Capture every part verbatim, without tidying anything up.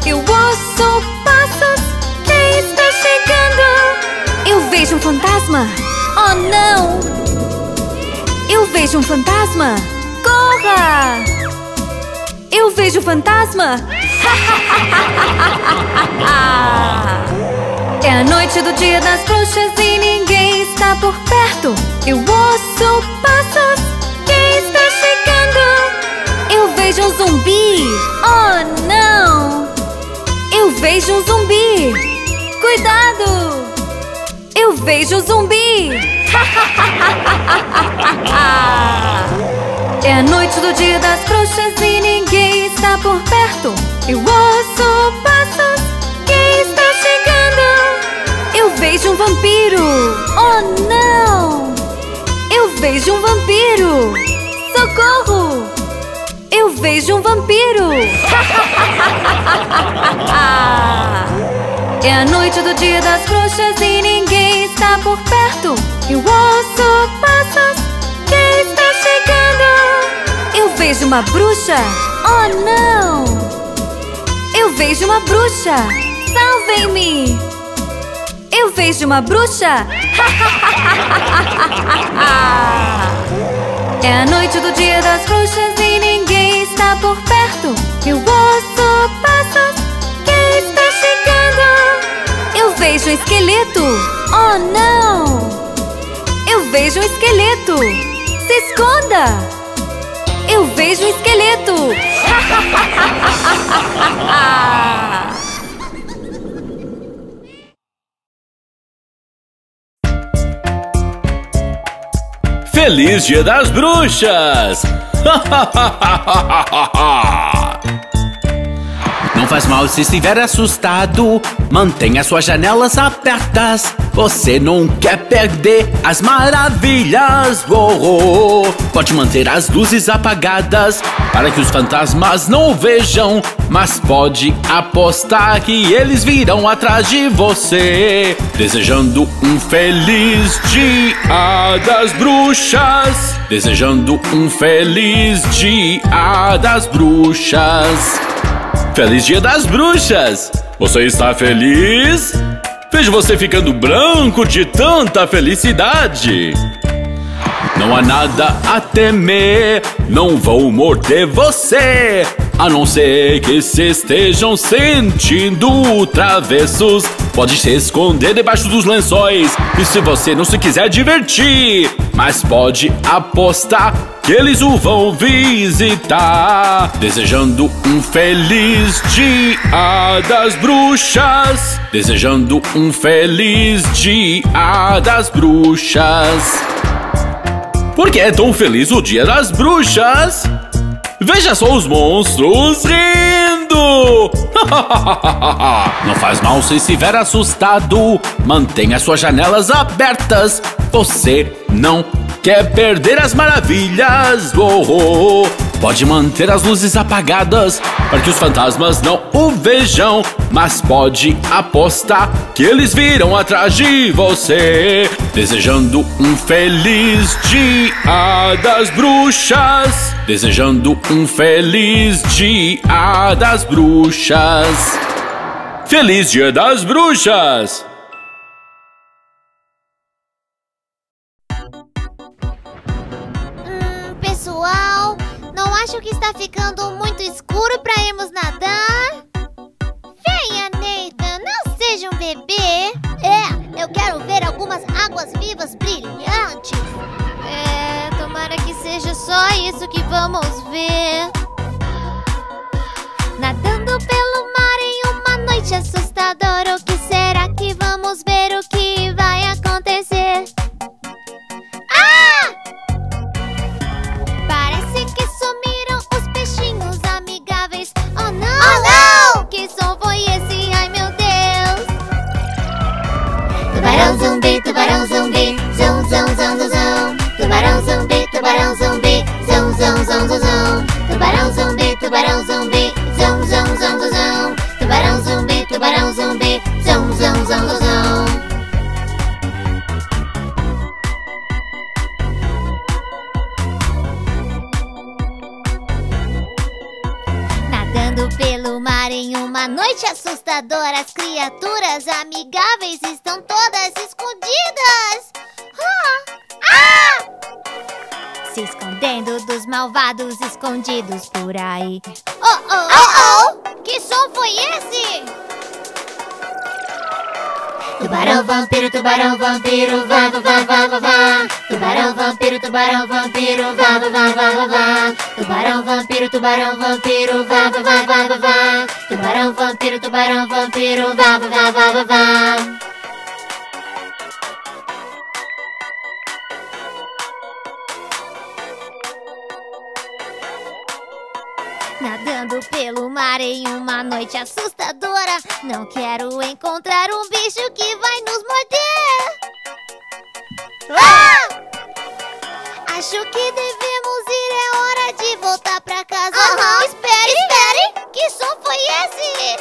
eu ouço passos. Quem está chegando? Eu vejo um fantasma. Oh, não! Eu vejo um fantasma. Corra! Eu vejo um fantasma. É a noite do dia das bruxas e ninguém está por perto. Eu ouço passos. Quem está chegando? Eu vejo um zumbi. Oh, não! Eu vejo um zumbi. Cuidado! Eu vejo um zumbi. É a noite do dia das bruxas e ninguém está por perto. Eu ouço passos. Quem está chegando? Eu vejo um vampiro. Oh, não! Eu vejo um vampiro. Socorro! Eu vejo um vampiro. É a noite do dia das bruxas e ninguém está por perto. Eu ouço passos. Quem está chegando? Eu vejo uma bruxa. Oh, não! Eu vejo uma bruxa. Salvem-me! Eu vejo uma bruxa. É a noite do dia das bruxas e ninguém está por perto. Eu ouço passos. Quem está chegando? Eu vejo um esqueleto. Oh, não! Eu vejo um esqueleto. Se esconda! Eu vejo um esqueleto. Feliz Dia das Bruxas! Não faz mal se estiver assustado. Mantenha suas janelas abertas. Você não quer perder as maravilhas. Oh, oh. Pode manter as luzes apagadas para que os fantasmas não o vejam, mas pode apostar que eles virão atrás de você. Desejando um feliz Dia das Bruxas. Desejando um feliz Dia das Bruxas. Feliz Dia das Bruxas! Você está feliz? Vejo você ficando branco de tanta felicidade. Não há nada a temer, não vão morder você, a não ser que se estejam sentindo travessos. Pode se esconder debaixo dos lençóis, e se você não se quiser divertir, mas pode apostar que eles o vão visitar. Desejando um feliz Dia das Bruxas. Desejando um feliz Dia das Bruxas. Por que é tão feliz o Dia das Bruxas? Veja só os monstros rindo! Não faz mal se estiver assustado. Mantenha suas janelas abertas. Você não quer perder as maravilhas. Oh, oh. Pode manter as luzes apagadas para que os fantasmas não o vejam, mas pode apostar que eles virão atrás de você. Desejando um feliz Dia das Bruxas. Desejando um feliz Dia das Bruxas. Feliz Dia das Bruxas! Hum, pessoal, não acho que está ficando muito escuro para irmos nadar? Venha, Nathan, não seja um bebê. É, eu quero ver algumas águas vivas brilhantes. É, tomara que seja só isso que vamos ver. Nadando pelo mar em uma noite assustadora. O que será que vamos ver? O que vai acontecer? Ah! Parece que sumiram os peixinhos amigáveis. Oh não! Oh não! Que som foi esse? Ai meu Deus! Tubarão zumbi, tubarão zumbi, zum zum zum zum zum. Tubarão zumbi, tubarão zumbi, zum zum zum zum zum. Tubarão zumbi, tubarão zumbi, zum zum zum zum zum. Tubarão zumbi, tubarão zumbi, zum zum zum zum zum. Nadando pelo mar em uma noite assustador, as criaturas amigáveis estão todas escondidas. Ah! Ah! Se escondendo dos malvados escondidos por aí. Oh, oh, oh, oh! Que som foi esse? Tubarão, vampiro, tubarão, vampiro, vá, vá, vá, vá, vá, vá. Tubarão, vampiro, tubarão, vampiro, vá, vá, vá, vá, vá, vá. Tubarão, vampiro, tubarão, vampiro, vá, vá, vá, vá, vá, vá. Tubarão, vampiro, tubarão, vampiro, vá, vá, vá, vá, vá, vá. Nadando pelo mar em uma noite assustadora. Não quero encontrar um bicho que vai nos morder. Ah! Acho que devemos ir, é hora de voltar pra casa. Uhum. Espere, espere! Que som foi esse?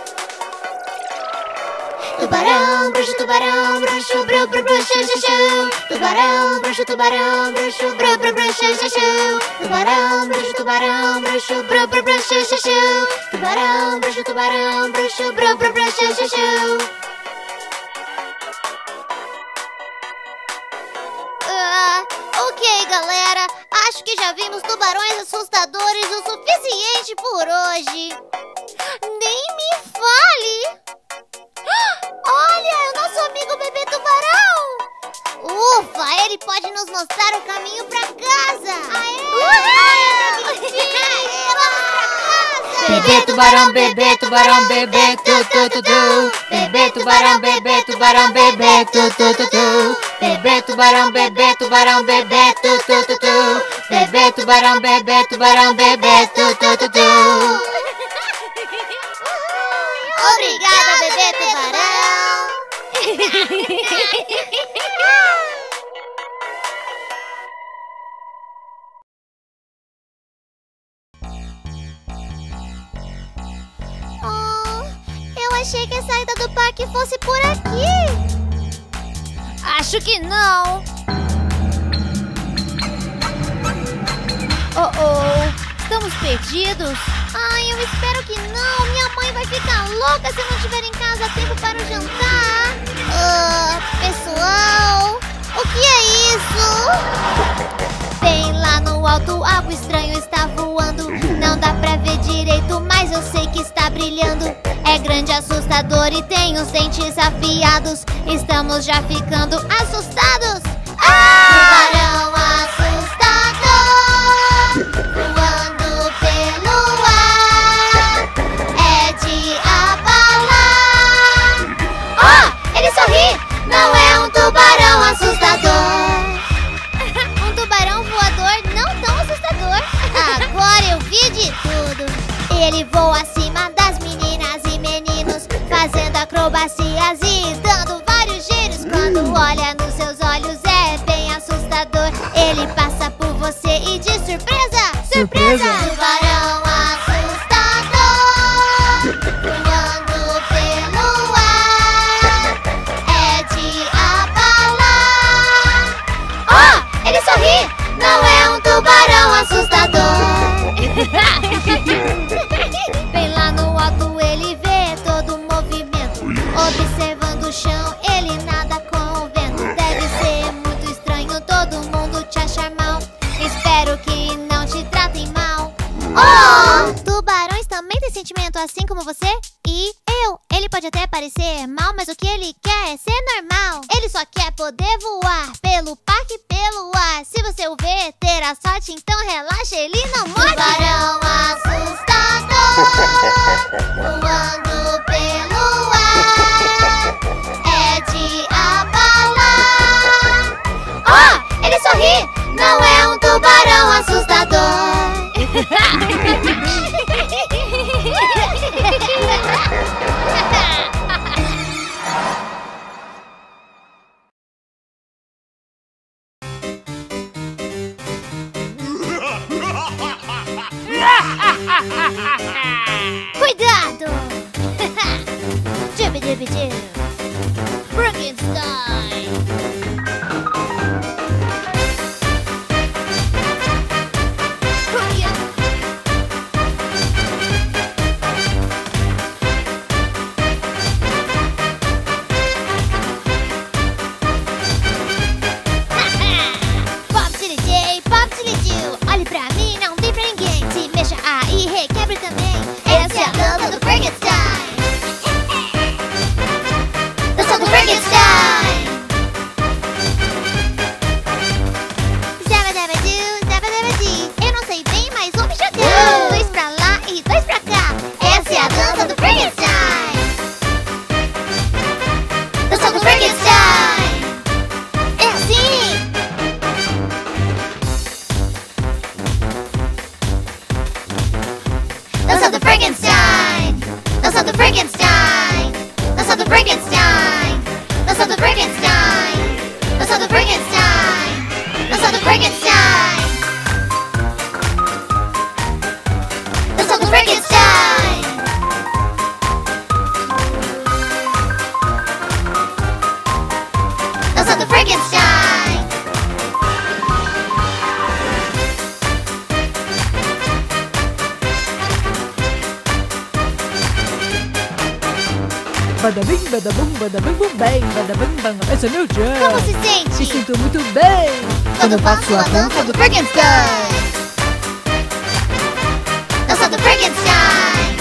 Tubarão, bruxo, tubarão, bruxo, bru, bru, bruxo, chuchu. Tubarão, bruxo, tubarão, bruxo, bru, bru, bruxo, chuchu. Tubarão, bruxo, tubarão, bruxo, bru, bru, bruxo, chuchu. Tubarão, bruxo, tubarão, bruxo, bru, bru, bruxo, chuchu. Ah, ok, galera. Acho que já vimos tubarões assustadores o suficiente por hoje. Nem me fale! Olha, é o nosso amigo bebê tubarão! Ufa, ele pode nos mostrar o caminho pra casa! Aê! Aê! Aê! Vamos pra casa! Bebê tubarão, bebê tubarão, bebê tu tu tu tu. Bebê tubarão, bebê tubarão, bebê tu tu tu tu. Bebê tubarão, bebê tubarão, bebê tu tu tu tu. Bebê tubarão, bebê tubarão, bebê tu tu tu tu. Obrigada, bebê tubarão! Oh, eu achei que a saída do parque fosse por aqui. Acho que não. Oh, oh, estamos perdidos? Ai, eu espero que não. Minha mãe vai ficar louca se eu não estiver em casa a tempo para o jantar. Ah, pessoal, o que é isso? Bem lá no alto, algo estranho está voando. Não dá pra ver direito, mas eu sei que está brilhando. É grande, assustador e tem os dentes afiados. Estamos já ficando assustados. Ah! Tubarão assustador, voando pelo ar, é de abalar. Oh, ele sorri! Não é um tubarão assustador. Um tubarão voador não tão assustador. Agora eu vi de tudo. Ele voa acima das meninas e meninos, fazendo acrobacias e dando vários giros. Quando olha nos seus olhos é bem assustador. Ele passa por você e de surpresa, surpresa! Tubarão assustador, voando pelo ar, é de abalar. Oh, ele sorri! Não é um tubarão assustador. Bem lá no alto ele vê todo o movimento, observando o chão, ele nada com o vento. Deve ser muito estranho todo mundo te achar mal. Espero que não te tratem mal. Oh! Tubarões também têm sentimento assim como você e eu. Ele pode até parecer mal, mas o que ele quer é ser normal. Ele só quer poder voar pelo parque e pelo ar. Se você o vê, terá sorte, então relaxa, ele não morde. Tubarão assustador, voando pelo ar, é de abalar. Oh, ele sorri! Não é um tubarão assustador. Cuidado! Jubidubidu! Frankenstein! Badabim, badabum, badabim, bum, bem, badabim, bam. Esse é meu dia. Como se sente? Me sinto muito bem quando faço a dança do Frankenstein. Dança do Frankenstein.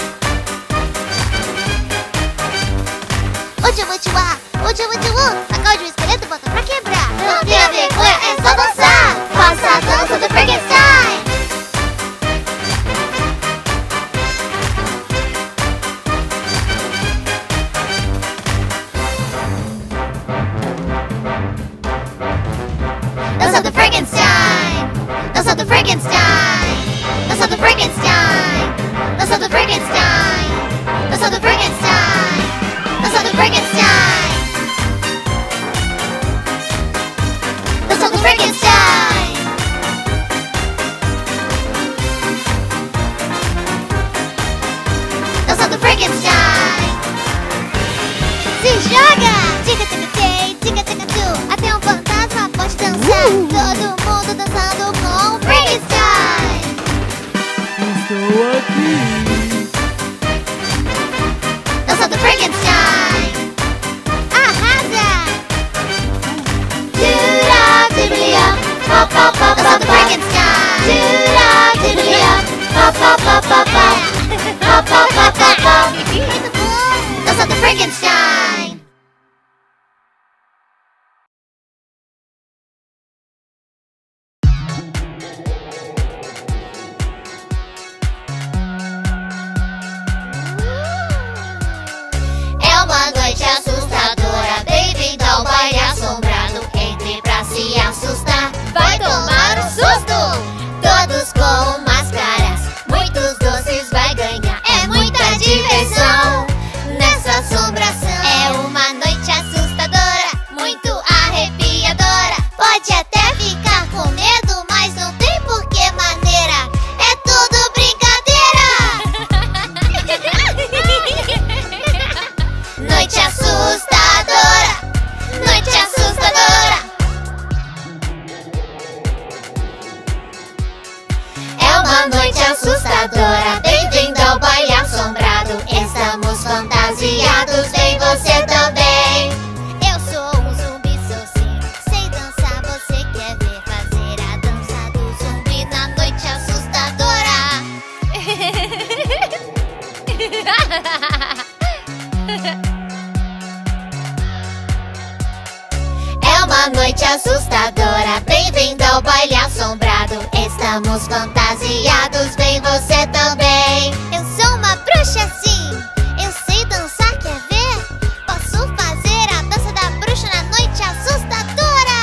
Uti, uti, uá, uti, uti, u. Sacode o esqueleto, bota pra quebrar. Não tenha vergonha, é só dançar. Faça a dança do Frankenstein. Dança do Frankenstein. Dança do Frankenstein. Dança do Frankenstein. Dança do Frankenstein. Dança do Frankenstein. Dança do Frankenstein. Dança do Frankenstein. Dança do Frankenstein. Se joga! Tica, tica, tei, tica, tica, tu. Até um fantasma pode dançar. Todo mundo dançando com o Frankenstein. Estou aqui. Dança do Frankenstein. Arrasa! Tira, tibilia, pa, pa, pa, dança do Frankenstein. Tira, tibilia, pa, pa, pa, pa, pa, pa, pa, pa, pa, pa. Muito bom! Dança do Frankenstein. É uma noite assustadora, bem-vindo ao baile assombrado. Entre pra se assustar, vai tomar um susto. Todos com máscaras, muitos doces vai ganhar. É muita diversão nessa assombração. É uma noite assustadora, muito arrepiadora. Pode até ficar com medo, mas não tem por que maneira. É tudo brincadeira. Noite assustadora, noite assustadora. É uma noite assustadora, bem-vindo ao baile assombrado. Estamos fantasiados, vem você também. Eu sou um zumbi, sou sim. Sei dançar, você quer ver fazer a dança do zumbi na noite assustadora. É uma noite assustadora, bem-vindo ao baile assombrado. Estamos fantasiados, vem você também. Eu sou uma bruxa sim, eu sei dançar, quer ver? Posso fazer a dança da bruxa na noite assustadora.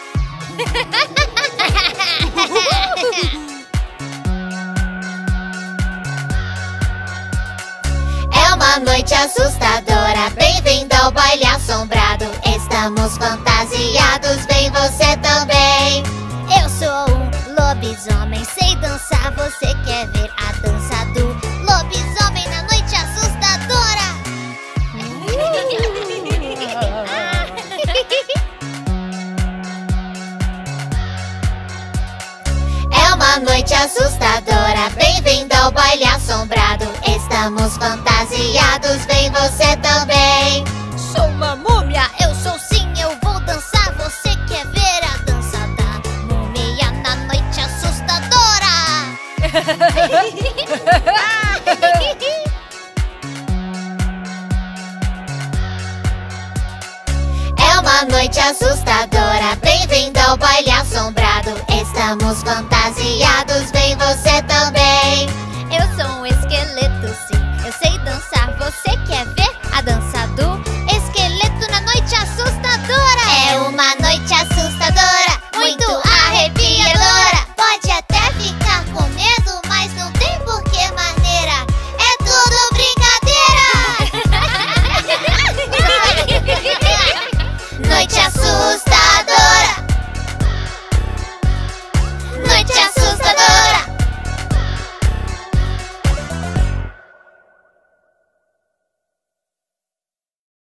É uma noite assustadora, bem-vindo ao baile assombrado. Estamos fantasiados, vem você também. Eu sou um lobisomem, sei dançar, você quer ver a dança do lobisomem na noite assustadora? É uma noite assustadora, bem-vindo ao baile assombrado. Estamos fantasiados, vem você também. Sou uma múmia, eu sou sim, eu vou dançar. Você quer ver a dança da múmia na noite assustadora? É uma noite assustadora, bem-vindo ao baile assombrado. Estamos fantasiados, vem você também. Eu sou um esqueleto, sim, eu sei dançar. Você quer ver a dança do esqueleto na noite assustadora? É uma noite assustadora, muito arrepiadora. Pode até ficar com medo, mas não tem por que maneira. É tudo brincadeira. Noite assustadora.